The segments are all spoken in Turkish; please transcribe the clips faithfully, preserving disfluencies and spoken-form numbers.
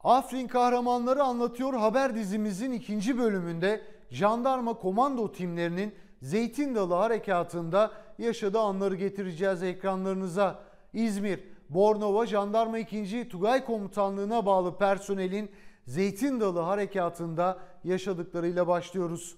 Afrin Kahramanları Anlatıyor haber dizimizin ikinci bölümünde jandarma komando timlerinin Zeytin Dalı Harekatı'nda yaşadığı anları getireceğiz ekranlarınıza. İzmir, Bornova Jandarma ikinci. Tugay Komutanlığı'na bağlı personelin Zeytin Dalı Harekatı'nda yaşadıklarıyla başlıyoruz.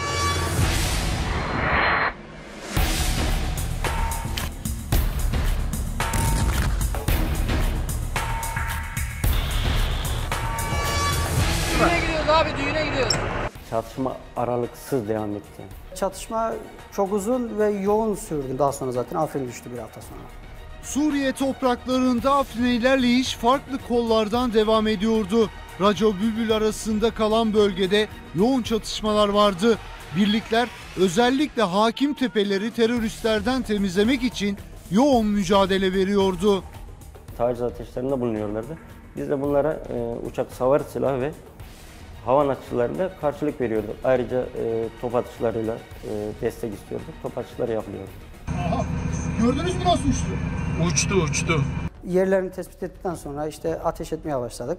Düğüne gidiyoruz abi, düğüne gidiyoruz. Çatışma aralıksız devam etti. Çatışma çok uzun ve yoğun sürdü. Daha sonra zaten Afrin düştü bir hafta sonra. Suriye topraklarında Afrin'e ilerleyiş farklı kollardan devam ediyordu. Raco Bülbül arasında kalan bölgede yoğun çatışmalar vardı. Birlikler özellikle hakim tepeleri teröristlerden temizlemek için yoğun mücadele veriyordu. Taciz ateşlerinde bulunuyorlardı. Biz de bunlara e, uçak savar silahı ve havan atışlarıyla karşılık veriyorduk. Ayrıca e, top atışlarıyla e, destek istiyorduk. Top atışları yapılıyordu. Aha, gördünüz mü nasıl uçtu? Uçtu uçtu. Yerlerini tespit ettikten sonra işte ateş etmeye başladık.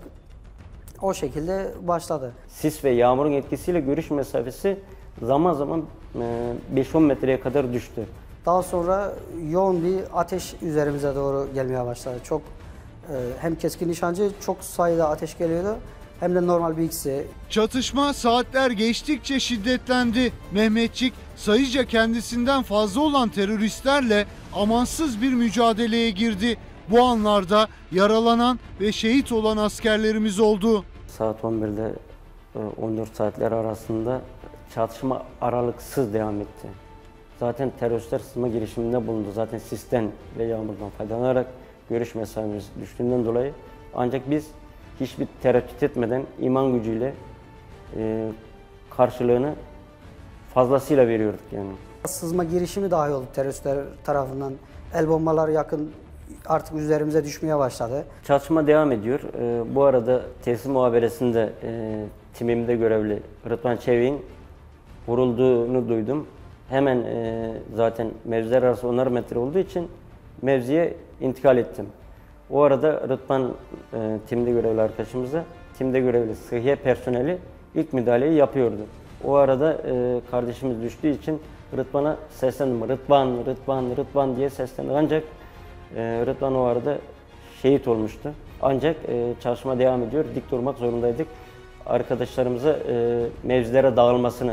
O şekilde başladı. Sis ve yağmurun etkisiyle görüş mesafesi zaman zaman beş on metreye kadar düştü. Daha sonra yoğun bir ateş üzerimize doğru gelmeye başladı. Çok hem keskin nişancı çok sayıda ateş geliyordu hem de normal bir ikisi. Çatışma saatler geçtikçe şiddetlendi. Mehmetçik sayıca kendisinden fazla olan teröristlerle amansız bir mücadeleye girdi. Bu anlarda yaralanan ve şehit olan askerlerimiz oldu. Saat on birde on dört saatler arasında çatışma aralıksız devam etti. Zaten teröristler sızma girişiminde bulundu. Zaten sisten ve yağmurdan faydalanarak görüş mesafemiz düştüğünden dolayı ancak biz hiçbir tereddüt etmeden iman gücüyle e, karşılığını fazlasıyla veriyorduk yani. Sızma girişimi dahi oldu teröristler tarafından. El bombaları yakın artık üzerimize düşmeye başladı. Çatışma devam ediyor. E, bu arada tesis muhaberesinde e, timimde görevli Rıdvan Çevik'in vurulduğunu duydum. Hemen e, zaten mevziler arası onar metre olduğu için mevziye intikal ettim. O arada Rıdvan e, timde görevli arkadaşımıza, timde görevli sıhhiye personeli ilk müdahaleyi yapıyordu. O arada e, kardeşimiz düştüğü için Rıdvan'a seslendim. Rıdvan, Rıdvan, Rıdvan diye seslendim. Ancak e, Rıdvan o arada şehit olmuştu. Ancak e, çalışma devam ediyor. Dik durmak zorundaydık. Arkadaşlarımıza e, mevzilere dağılmasını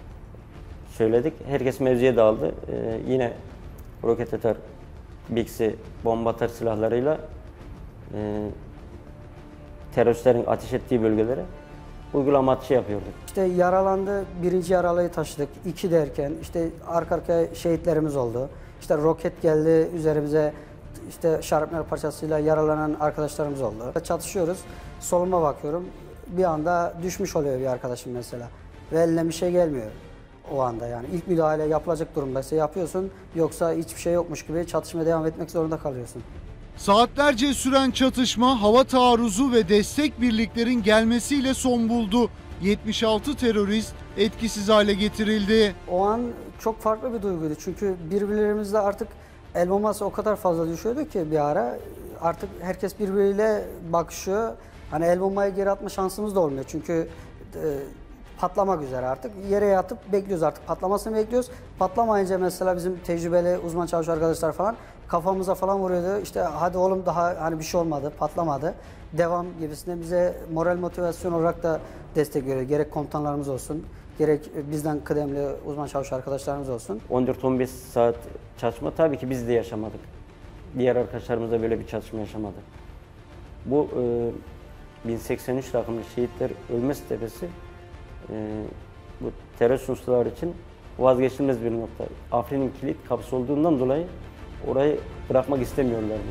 söyledik. Herkes mevziye dağıldı. E, yine roket atar, biksi, bomba atar silahlarıyla e, teröristlerin ateş ettiği bölgelere uygulama atışı yapıyorduk. İşte yaralandı, birinci yaralıyı taşıdık. İki derken işte arka arkaya şehitlerimiz oldu. İşte roket geldi üzerimize, işte şarapnel parçasıyla yaralanan arkadaşlarımız oldu. Çatışıyoruz, soluma bakıyorum. Bir anda düşmüş oluyor bir arkadaşım mesela. Ve eline bir şey gelmiyor o anda yani. İlk müdahale yapılacak durumdaysa yapıyorsun. Yoksa hiçbir şey yokmuş gibi çatışmaya devam etmek zorunda kalıyorsun. Saatlerce süren çatışma hava taarruzu ve destek birliklerin gelmesiyle son buldu. yetmiş altı terörist etkisiz hale getirildi. O an çok farklı bir duyguydu. Çünkü birbirlerimizle artık el bombası o kadar fazla düşüyordu ki bir ara artık herkes birbiriyle bakışıyor. Hani el bombayı geri atma şansımız da olmuyor. Çünkü e, patlamak üzere artık. Yere yatıp bekliyoruz artık. Patlamasını bekliyoruz. Patlamayınca mesela bizim tecrübeli uzman çavuş arkadaşlar falan kafamıza falan vuruyordu. İşte hadi oğlum daha hani bir şey olmadı, patlamadı. Devam gibisinde bize moral motivasyon olarak da destek veriyor. Gerek komutanlarımız olsun, gerek bizden kıdemli uzman çavuş arkadaşlarımız olsun. on dört on beş saat çatışma tabii ki biz de yaşamadık. Diğer arkadaşlarımız da böyle bir çatışma yaşamadı. Bu e, bin seksen üç rakımlı şehitler ölme tepesi e, bu terör unsurları için vazgeçilmez bir nokta. Afrin'in kilit kapısı olduğundan dolayı orayı bırakmak istemiyorlardı.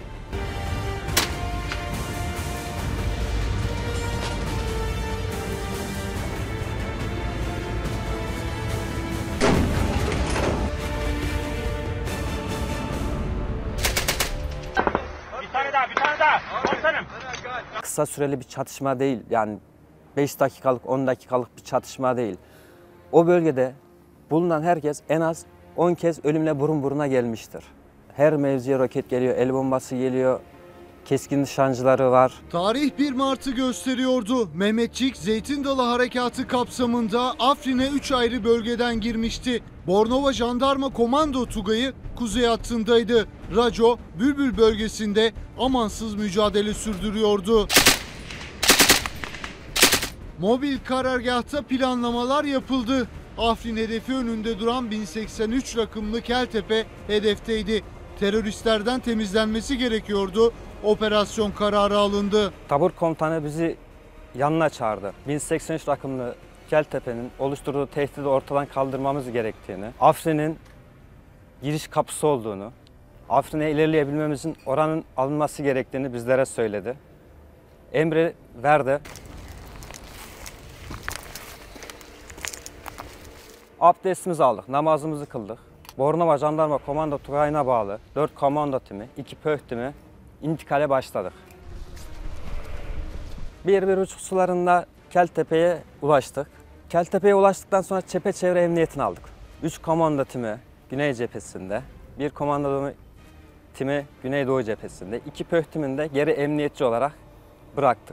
Bir tane daha, bir tane daha. Komutanım. Kısa süreli bir çatışma değil. Yani beş dakikalık, on dakikalık bir çatışma değil. O bölgede bulunan herkes en az on kez ölümle burun buruna gelmiştir. Her mevziye roket geliyor, el bombası geliyor, keskin nişancıları var. Tarih bir Mart'ı gösteriyordu. Mehmetçik Zeytin Dalı Harekatı kapsamında Afrin'e üç ayrı bölgeden girmişti. Bornova Jandarma Komando Tugayı kuzey hattındaydı. Raco, Bülbül bölgesinde amansız mücadele sürdürüyordu. Mobil karargahta planlamalar yapıldı. Afrin hedefi önünde duran bin seksen üç rakımlı Keltepe hedefteydi. Teröristlerden temizlenmesi gerekiyordu. Operasyon kararı alındı. Tabur komutanı bizi yanına çağırdı. bin seksen üç rakımlı Keltepe'nin oluşturduğu tehdidi ortadan kaldırmamız gerektiğini, Afrin'in giriş kapısı olduğunu, Afrin'e ilerleyebilmemizin oranın alınması gerektiğini bizlere söyledi. Emri verdi. Abdestimizi aldık, namazımızı kıldık. Bornova Jandarma Komando Tugayı'na bağlı dört komando timi, iki pöh timi intikale başladık. Bir, bir buçuk sularında Keltepe'ye ulaştık. Keltepe'ye ulaştıktan sonra çepeçevre emniyetini aldık. üç komando timi Güney cephesinde, bir komando timi Güneydoğu cephesinde, iki pöh timini de geri emniyetçi olarak bıraktık.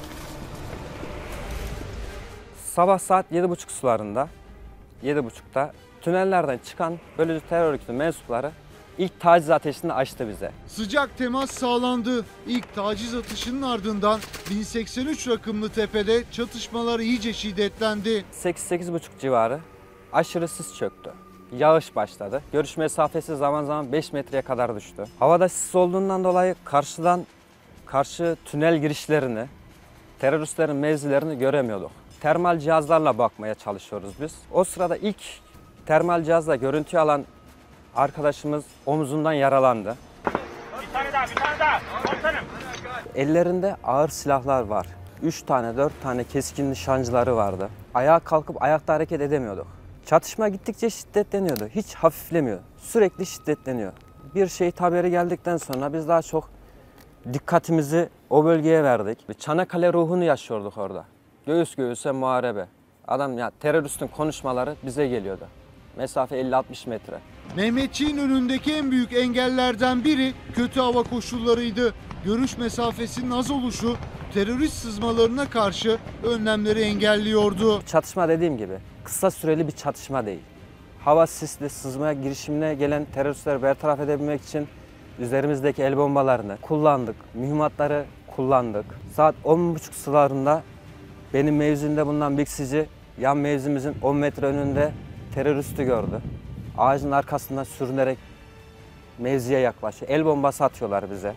Sabah saat yedi buçuk sularında, yedi buçukta tünellerden çıkan bölücü terör örgütü mensupları ilk taciz ateşini açtı bize. Sıcak temas sağlandı. İlk taciz atışının ardından bin seksen üç rakımlı tepede çatışmalar iyice şiddetlendi. sekiz sekiz buçuk civarı aşırı sis çöktü. Yağış başladı. Görüş mesafesi zaman zaman beş metreye kadar düştü. Havada sis olduğundan dolayı karşıdan karşı tünel girişlerini, teröristlerin mevzilerini göremiyorduk. Termal cihazlarla bakmaya çalışıyoruz biz. O sırada ilk termal cihazla görüntü alan arkadaşımız omuzundan yaralandı. Bir tane daha, bir tane daha. Komutanım. Ellerinde ağır silahlar var. Üç tane, dört tane keskin nişancıları vardı. Ayağa kalkıp ayakta hareket edemiyorduk. Çatışma gittikçe şiddetleniyordu. Hiç hafiflemiyor. Sürekli şiddetleniyor. Bir şehit haberi geldikten sonra biz daha çok dikkatimizi o bölgeye verdik. Çanakkale ruhunu yaşıyorduk orada. Göğüs göğüse muharebe. Adam ya teröristin konuşmaları bize geliyordu. Mesafe elli altmış metre. Mehmetçiğin önündeki en büyük engellerden biri kötü hava koşullarıydı. Görüş mesafesinin az oluşu terörist sızmalarına karşı önlemleri engelliyordu. Çatışma dediğim gibi kısa süreli bir çatışma değil. Hava sisli sızmaya girişimine gelen teröristleri bertaraf edebilmek için üzerimizdeki el bombalarını kullandık. Mühimmatları kullandık. Saat on buçuk sularında benim mevzimde bulunan biksici yan mevzimizin on metre önünde teröristi gördü. Ağacın arkasından sürünerek mevziye yaklaşıyor. El bombası atıyorlar bize.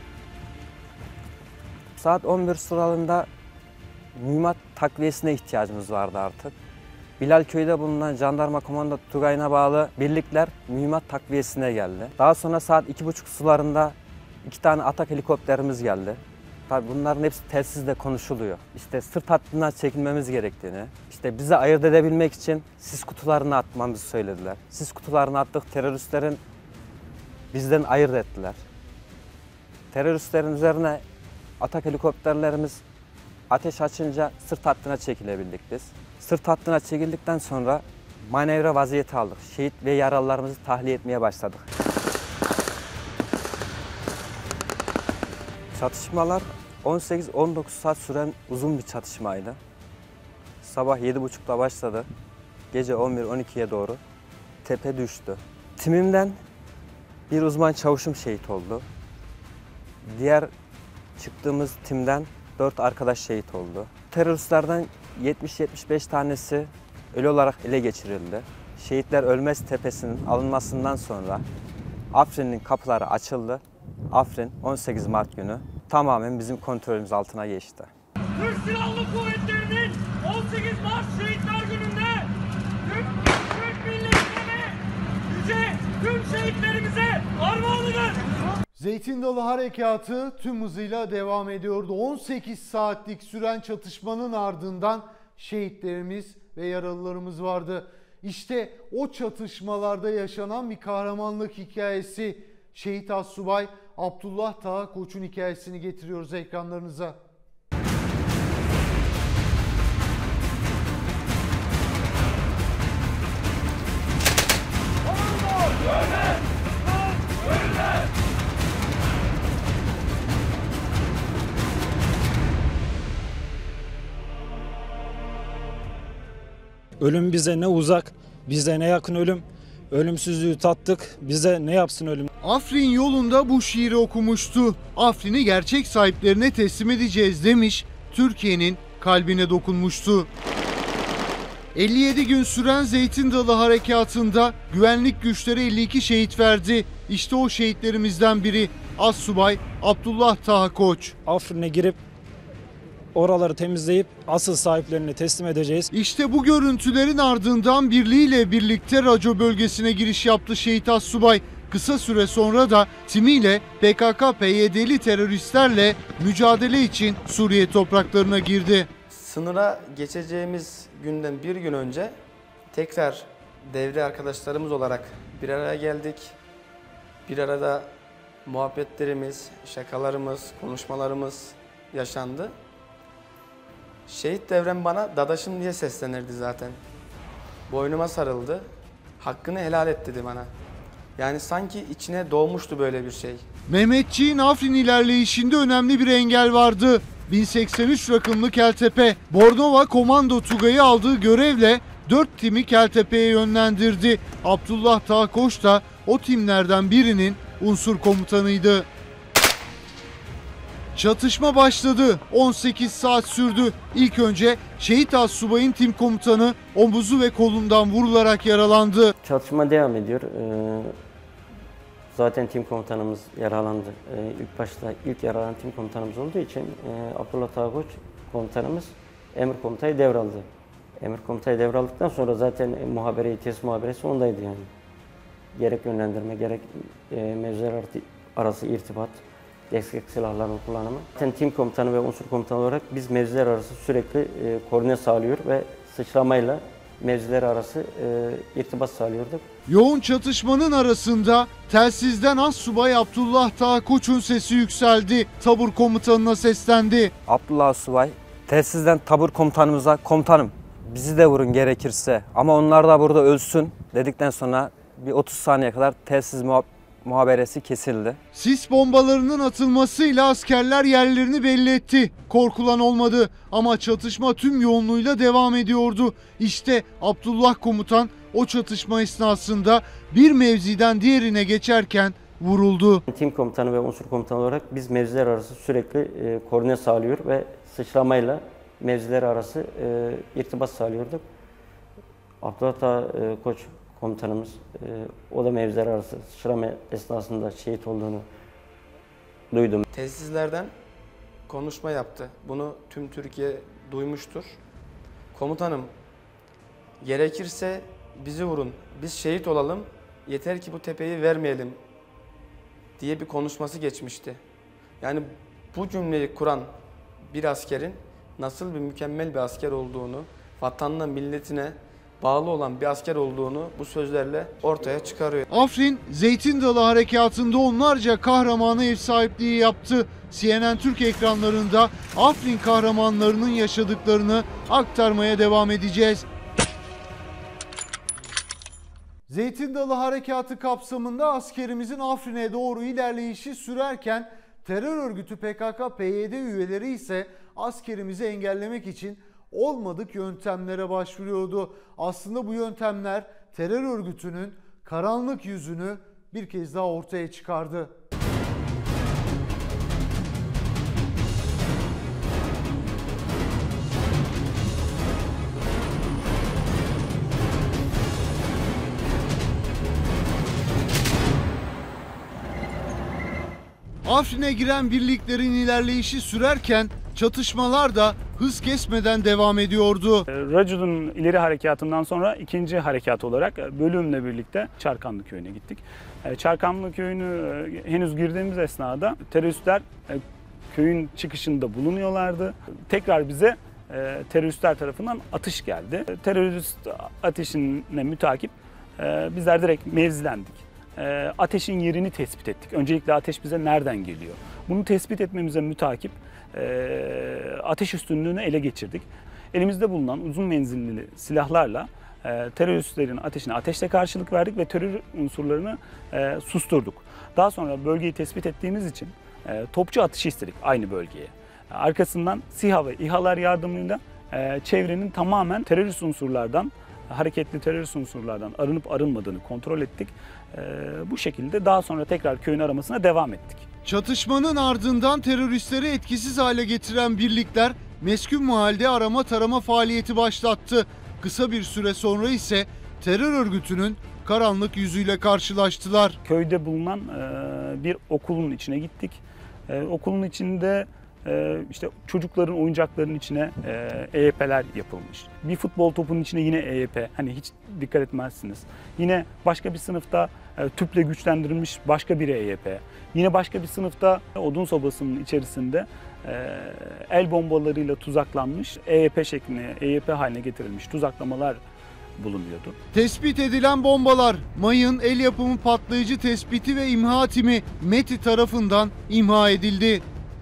Saat on bir sularında mühimmat takviyesine ihtiyacımız vardı artık. Bilalköy'de bulunan Jandarma Komando Tugayı'na bağlı birlikler mühimmat takviyesine geldi. Daha sonra saat iki buçuk sularında iki tane atak helikopterimiz geldi. Tabii bunların hepsi telsizle konuşuluyor. İşte sırt hattından çekilmemiz gerektiğini, işte bizi ayırt edebilmek için sis kutularını atmamızı söylediler. Sis kutularını attık, teröristlerin bizden ayırt ettiler. Teröristlerin üzerine atak helikopterlerimiz ateş açınca sırt hattına çekilebildik biz. Sırt hattına çekildikten sonra manevra vaziyeti aldık. Şehit ve yaralılarımızı tahliye etmeye başladık. Çatışmalar on sekiz on dokuz saat süren uzun bir çatışmaydı. Sabah yedi buçukta başladı. Gece on bir on ikiye doğru tepe düştü. Timimden bir uzman çavuşum şehit oldu. Diğer çıktığımız timden dört arkadaş şehit oldu. Teröristlerden yetmiş yetmiş beş tanesi ölü olarak ele geçirildi. Şehitler Ölmez Tepesi'nin alınmasından sonra Afrin'in kapıları açıldı. Afrin on sekiz Mart günü tamamen bizim kontrolümüz altına geçti. Türk Silahlı Kuvvetleri'nin on sekiz Mart Şehitler Günü'nde Türk, Türk milletine yüce tüm şehitlerimize armağanıdır. Zeytin Dalı Harekatı tüm hızıyla devam ediyordu. on sekiz saatlik süren çatışmanın ardından şehitlerimiz ve yaralılarımız vardı. İşte o çatışmalarda yaşanan bir kahramanlık hikayesi. Şehit Assubay Abdullah Taha Koç'un hikayesini getiriyoruz ekranlarınıza. Ölüm bize ne uzak, bize ne yakın ölüm. Ölümsüzlüğü tattık, bize ne yapsın ölüm. Afrin yolunda bu şiiri okumuştu. Afrin'i gerçek sahiplerine teslim edeceğiz demiş, Türkiye'nin kalbine dokunmuştu. elli yedi gün süren Zeytin Dalı Harekatı'nda güvenlik güçleri elli iki şehit verdi. İşte o şehitlerimizden biri Assubay Abdullah Taha Koç. Afrin'e girip oraları temizleyip asıl sahiplerine teslim edeceğiz. İşte bu görüntülerin ardından birliğiyle birlikte Raco bölgesine giriş yaptı şehit Assubay. Kısa süre sonra da timiyle P K K P Y D'li teröristlerle mücadele için Suriye topraklarına girdi. Sınıra geçeceğimiz günden bir gün önce tekrar devre arkadaşlarımız olarak bir araya geldik. Bir arada muhabbetlerimiz, şakalarımız, konuşmalarımız yaşandı. Şehit Devrem bana dadaşım diye seslenirdi zaten. Boynuma sarıldı. Hakkını helal et dedi bana. Yani sanki içine doğmuştu böyle bir şey. Mehmetçiğin Afrin ilerleyişinde önemli bir engel vardı. bin seksen üç rakımlı Keltepe, Bornova Komando Tugay'ı aldığı görevle dört timi Keltepe'ye yönlendirdi. Abdullah Taha Koç da o timlerden birinin unsur komutanıydı. Çatışma başladı. on sekiz saat sürdü. İlk önce şehit Assubay'ın tim komutanı omuzu ve kolundan vurularak yaralandı. Çatışma devam ediyor. Ee, zaten tim komutanımız yaralandı. Ee, ilk başta ilk yaralanan tim komutanımız olduğu için e, Abdullah Taha Koç komutanımız emir komutayı devraldı. Emir komutayı devraldıktan sonra zaten e, muhabere, test muhaberesi ondaydı yani. Gerek yönlendirme, gerek e, mevzular arası irtibat, destek silahlarının kullanımı. Zaten tim komutanı ve unsur komutanı olarak biz mevziler arası sürekli e, koordine sağlıyor ve sıçramayla mevziler arası e, irtibat sağlıyorduk. Yoğun çatışmanın arasında telsizden Assubay Abdullah Taha Koç'un sesi yükseldi. Tabur komutanına seslendi. Abdullah Assubay telsizden tabur komutanımıza komutanım bizi de vurun gerekirse ama onlar da burada ölsün dedikten sonra bir otuz saniye kadar telsiz muha muhaberesi kesildi. Sis bombalarının atılmasıyla askerler yerlerini belli etti. Korkulan olmadı ama çatışma tüm yoğunluğuyla devam ediyordu. İşte Abdullah komutan o çatışma esnasında bir mevziden diğerine geçerken vuruldu. Tim komutanı ve unsur komutanı olarak biz mevziler arası sürekli e, koordine sağlıyor ve sıçramayla mevziler arası e, irtibat sağlıyorduk. Abdullah Taha e, Koç komutanımız, e, o da mevziler arası sıçrama esnasında şehit olduğunu duydum. Tesislerden konuşma yaptı. Bunu tüm Türkiye duymuştur. Komutanım, gerekirse bizi vurun, biz şehit olalım, yeter ki bu tepeyi vermeyelim diye bir konuşması geçmişti. Yani bu cümleyi kuran bir askerin nasıl bir mükemmel bir asker olduğunu, vatanına, milletine bağlı olan bir asker olduğunu bu sözlerle ortaya çıkarıyor. Afrin, Zeytin Dalı Harekatı'nda onlarca kahramana ev sahipliği yaptı. C N N Türk ekranlarında Afrin kahramanlarının yaşadıklarını aktarmaya devam edeceğiz. Zeytin Dalı Harekatı kapsamında askerimizin Afrin'e doğru ilerleyişi sürerken terör örgütü P K K P Y D üyeleri ise askerimizi engellemek için olmadık yöntemlere başvuruyordu. Aslında bu yöntemler terör örgütünün karanlık yüzünü bir kez daha ortaya çıkardı. Afrin'e giren birliklerin ilerleyişi sürerken çatışmalar da hız kesmeden devam ediyordu. Raco'nun ileri harekatından sonra ikinci harekat olarak bölümle birlikte Çarkanlı Köyü'ne gittik. Çarkanlı Köyü'nü henüz girdiğimiz esnada teröristler köyün çıkışında bulunuyorlardı. Tekrar bize teröristler tarafından atış geldi. Terörist ateşine mütakip bizler direkt mevzilendik. Ateşin yerini tespit ettik. Öncelikle ateş bize nereden geliyor? Bunu tespit etmemize mütakip ateş üstünlüğünü ele geçirdik. Elimizde bulunan uzun menzilli silahlarla teröristlerin ateşine ateşle karşılık verdik ve terör unsurlarını susturduk. Daha sonra bölgeyi tespit ettiğimiz için topçu atışı istedik aynı bölgeye. Arkasından SİHA ve İHA'lar yardımıyla çevrenin tamamen terörist unsurlardan hareketli terörist unsurlardan arınıp arınmadığını kontrol ettik. E, bu şekilde daha sonra tekrar köyün aramasına devam ettik. Çatışmanın ardından teröristleri etkisiz hale getiren birlikler meskun mahallede arama tarama faaliyeti başlattı. Kısa bir süre sonra ise terör örgütünün karanlık yüzüyle karşılaştılar. Köyde bulunan e, bir okulun içine gittik. E, okulun içinde e, işte çocukların oyuncaklarının içine e, E Y P'ler yapılmış. Bir futbol topunun içine yine E Y P. Hani hiç dikkat etmezsiniz. Yine başka bir sınıfta e, tüple güçlendirilmiş başka bir E Y P. Yine başka bir sınıfta odun sobasının içerisinde e, el bombalarıyla tuzaklanmış E Y P şeklinde, E Y P haline getirilmiş tuzaklamalar bulunuyordu. Tespit edilen bombalar mayın el yapımı patlayıcı tespiti ve imha timi METİ tarafından imha edildi.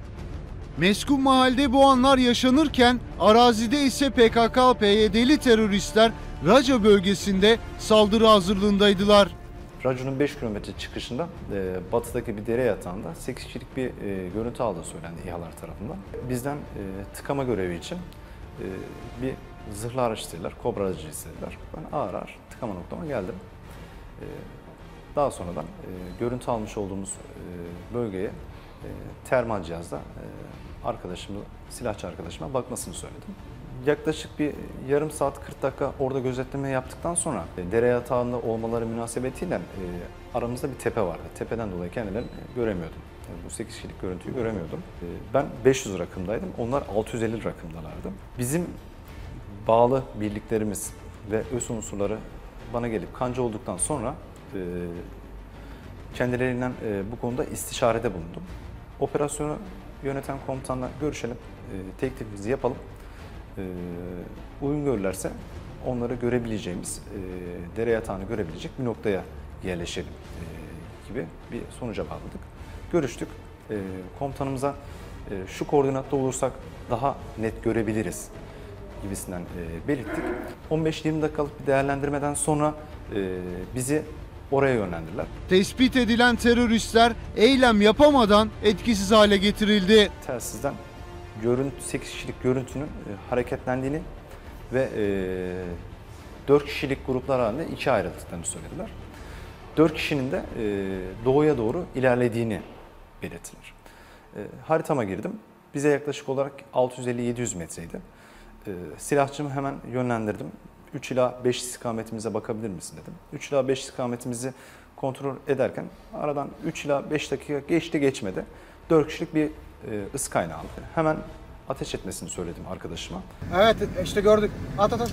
Meskun mahallede bu anlar yaşanırken arazide ise P K K P Y D'li teröristler Raca bölgesinde saldırı hazırlığındaydılar. Raca'nın beş kilometre çıkışında e, batıdaki bir dere yatağında sekiz kişilik bir e, görüntü aldığı söylendi İHA'lar tarafından. Bizden e, tıkama görevi için e, bir zırhlı araç istediler, Kobra aracı istediler. Ben ağır ağır tıkama noktama geldim. E, daha sonradan e, görüntü almış olduğumuz e, bölgeye e, termal cihazla e, arkadaşımı, silahçı arkadaşıma bakmasını söyledim. Yaklaşık bir yarım saat kırk dakika orada gözetleme yaptıktan sonra e, dere yatağında olmaları münasebetiyle e, aramızda bir tepe vardı. Tepeden dolayı kendilerini göremiyordum. Yani bu sekiz kişilik görüntüyü göremiyordum. E, ben beş yüz rakımdaydım, onlar altı yüz elli rakımdalardı. Bizim bağlı birliklerimiz ve öz unsurları bana gelip kanca olduktan sonra e, kendilerinden e, bu konuda istişarede bulundum. Operasyonu yöneten komutanla görüşelim, e, teklifimizi yapalım. E, uygun görürlerse onları görebileceğimiz, e, dere yatağını görebilecek bir noktaya yerleşelim e, gibi bir sonuca bağladık. Görüştük. E, komutanımıza e, şu koordinatta olursak daha net görebiliriz gibisinden e, belirttik. on beş yirmi dakikalık bir değerlendirmeden sonra e, bizi oraya yönlendirdiler. Tespit edilen teröristler eylem yapamadan etkisiz hale getirildi. Telsizden görüntü, sekiz kişilik görüntünün e, hareketlendiğini ve e, dört kişilik gruplar halinde ikiye ayrıldıklarını söylediler. dört kişinin de e, doğuya doğru ilerlediğini belirttiler. E, haritama girdim. Bize yaklaşık olarak altı yüz elli yedi yüz metreydi. E, silahçımı hemen yönlendirdim. üç ila beş istikametimize bakabilir misin dedim. üç ila beş istikametimizi kontrol ederken aradan üç ila beş dakika geçti geçmedi. dört kişilik bir e, ısı kaynağı aldı. Hemen ateş etmesini söyledim arkadaşıma. Evet işte gördük. At at at.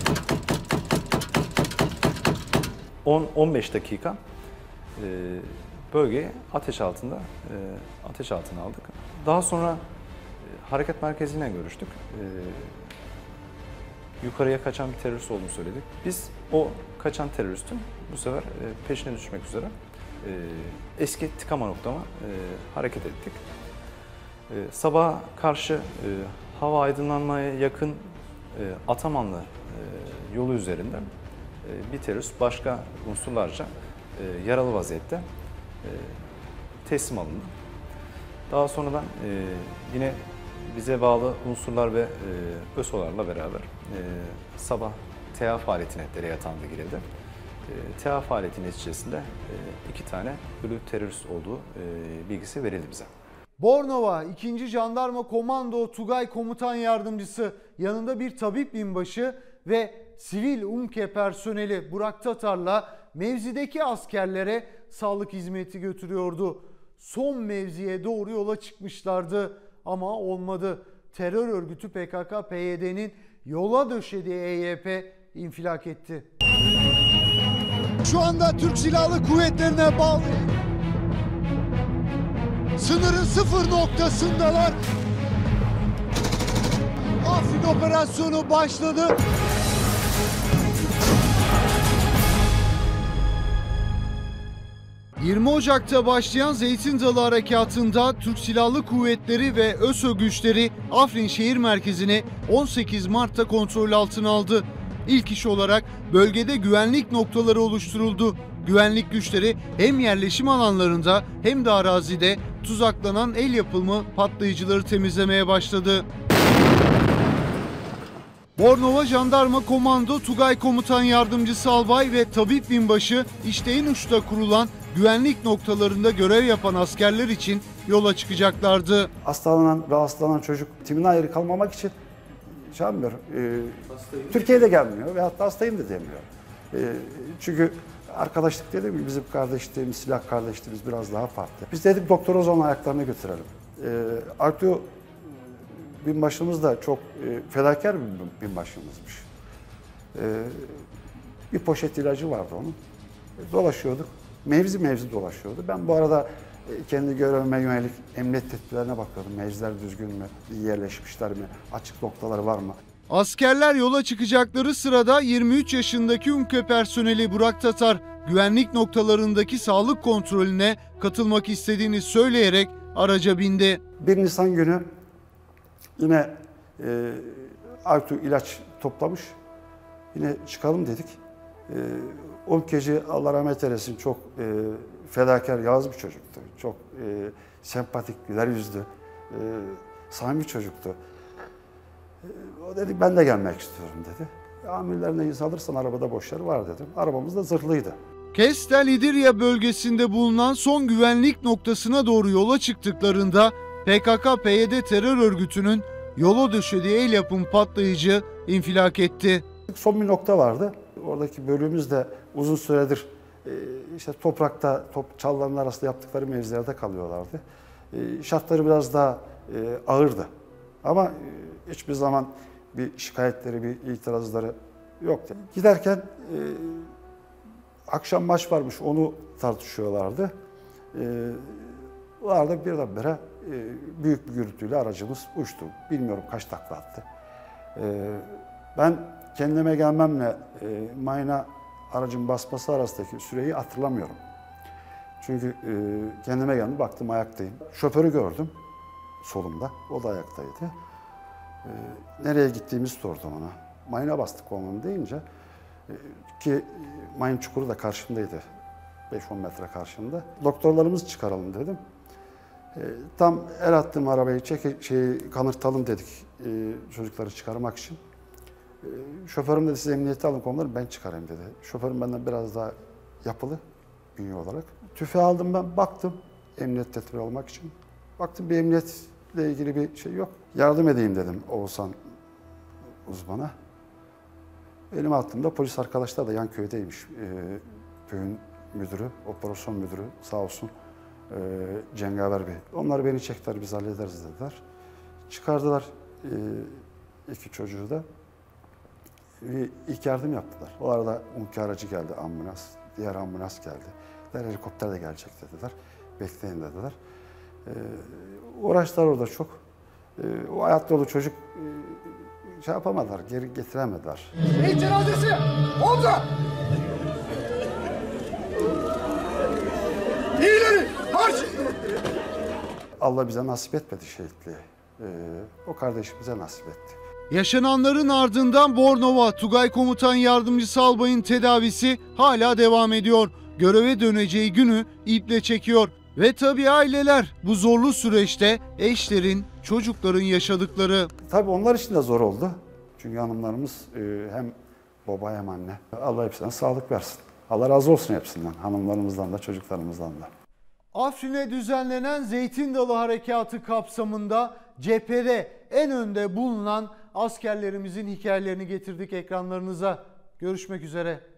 on on beş dakika e, bölgeyi ateş altında e, ateş altına aldık. Daha sonra e, hareket merkeziyle görüştük. E, yukarıya kaçan bir terörist olduğunu söyledik. Biz o kaçan teröristin bu sefer e, peşine düşmek üzere e, eski tıkama noktama e, hareket ettik. E, sabaha karşı e, hava aydınlanmaya yakın e, Atamanlı e, yolu üzerinde e, bir terörist başka unsurlarca e, yaralı vaziyette e, teslim alındı. Daha sonradan e, yine bize bağlı unsurlar ve e, ÖSO'larla beraber e, sabah T A faaliyetine dere yatağında girildi. E, T A faaliyeti neticesinde e, iki tane ölü terörist olduğu e, bilgisi verildi bize. Bornova ikinci. Jandarma Komando Tugay Komutan Yardımcısı, yanında bir tabip binbaşı ve sivil UMKE personeli Burak Tatar'la mevzideki askerlere sağlık hizmeti götürüyordu. Son mevziye doğru yola çıkmışlardı ama olmadı. Terör örgütü P K K P Y D'nin yola döşediği E Y P infilak etti. Şu anda Türk Silahlı Kuvvetleri'ne bağlı sınırın sıfır noktasındalar. Afrin operasyonu başladı. yirmi Ocak'ta başlayan Zeytin Dalı Harekatı'nda Türk Silahlı Kuvvetleri ve ÖSO güçleri Afrin şehir merkezini on sekiz Mart'ta kontrol altına aldı. İlk iş olarak bölgede güvenlik noktaları oluşturuldu. Güvenlik güçleri hem yerleşim alanlarında hem de arazide tuzaklanan el yapımı patlayıcıları temizlemeye başladı. Bornova Jandarma Komando Tugay Komutan Yardımcısı Albay ve Tabip Binbaşı işte en uçta kurulan güvenlik noktalarında görev yapan askerler için yola çıkacaklardı. Hastalanan, rahatsızlanan çocuk timine ayrı kalmamak için şey yapmıyor. E, Türkiye'de gelmiyor veyahut da hastayım da demiyor. E, çünkü arkadaşlık dediğim gibi bizim kardeşliğimiz, silah kardeşliğimiz biraz daha farklı. Biz dedik Doktor Ozan'ın ayaklarına götürelim. E, Artyo binbaşımız da çok e, fedakar bir binbaşımızmış. E, bir poşet ilacı vardı onun. E, dolaşıyorduk. Mevzi mevzi dolaşıyordu. Ben bu arada e, kendi görevime yönelik emniyet tedbirlerine bakıyordum. Mevziler düzgün mü, iyi yerleşmişler mi, açık noktaları var mı? Askerler yola çıkacakları sırada yirmi üç yaşındaki UMKE personeli Burak Tatar güvenlik noktalarındaki sağlık kontrolüne katılmak istediğini söyleyerek araca bindi. bir Nisan günü yine e, Artyo ilaç toplamış. Yine çıkalım dedik. E, UMKE'ci Allah rahmet eylesin çok e, fedakar, yağız bir çocuktu. Çok e, sempatik, güler yüzlü, e, samimi bir çocuktu. E, o dedi ben de gelmek istiyorum dedi. Amirlerine izin alırsan arabada boş yer var dedim. Arabamız da zırhlıydı. Kestel İdirya bölgesinde bulunan son güvenlik noktasına doğru yola çıktıklarında P K K P Y D terör örgütünün yola döşediği el yapım patlayıcı infilak etti. Son bir nokta vardı. Oradaki bölüğümüz de uzun süredir işte toprakta, top, çalıların arasında yaptıkları mevzilerde kalıyorlardı. Şartları biraz daha ağırdı. Ama hiçbir zaman bir şikayetleri, bir itirazları yoktu. Giderken akşam maç varmış, onu tartışıyorlardı. O arada birdenbire büyük bir gürültüyle aracımız uçtu. Bilmiyorum kaç takla attı. Ben kendime gelmemle mayına aracın basması arasındaki süreyi hatırlamıyorum. Çünkü kendime geldim, baktım ayaktayım. Şoförü gördüm solumda, o da ayaktaydı. Nereye gittiğimizi sordum ona. Mayına bastık olmamı deyince, ki mayın çukuru da karşımdaydı, beş on metre karşımda. Doktorlarımızı çıkaralım dedim. Tam el attığım arabayı çek, şeyi kanırtalım dedik çocukları çıkarmak için. Şoförüm dedi siz emniyete alın komutanım ben çıkarayım dedi. Şoförüm benden biraz daha yapılı bünye olarak. Tüfeği aldım ben baktım emniyet tedbiri almak için. Baktım bir emniyetle ilgili bir şey yok. Yardım edeyim dedim Oğuzhan uzmana. Elime attığımda polis arkadaşlar da yan köydeymiş. Ee, köyün müdürü, operasyon müdürü sağ olsun e, Cengaver Bey. Onlar beni çektiler biz hallederiz dediler. Çıkardılar e, iki çocuğu da. Bir ilk yardım yaptılar. O arada UMKE aracı geldi, ambulans. Diğer ambulans geldi. Diğer helikopter de gelecek dediler. Bekleyin dediler. Ee, uğraştılar orada çok. Ee, o hayat dolu çocuk e, şey yapamadılar, geri getiremediler. Hey cenazesi! Omza! İyileri! Marş! Allah bize nasip etmedi şehitliği. Ee, o kardeşimize nasip etti. Yaşananların ardından Bornova Tugay Komutan Yardımcısı Albay'ın tedavisi hala devam ediyor. Göreve döneceği günü iple çekiyor. Ve tabii aileler bu zorlu süreçte eşlerin, çocukların yaşadıkları. Tabii onlar için de zor oldu. Çünkü hanımlarımız e, hem baba hem anne. Allah hepsine sağlık versin. Allah razı olsun hepsinden. Hanımlarımızdan da çocuklarımızdan da. Afrin'e düzenlenen Zeytin Dalı Harekatı kapsamında cephede en önde bulunan askerlerimizin hikayelerini getirdik ekranlarınıza. Görüşmek üzere.